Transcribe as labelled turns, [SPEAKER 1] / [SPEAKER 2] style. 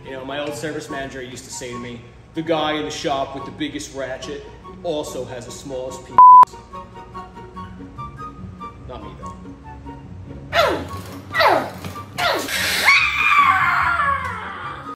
[SPEAKER 1] You know, my old service manager used to say to me, the guy in the shop with the biggest ratchet also has the smallest penis. Not me though.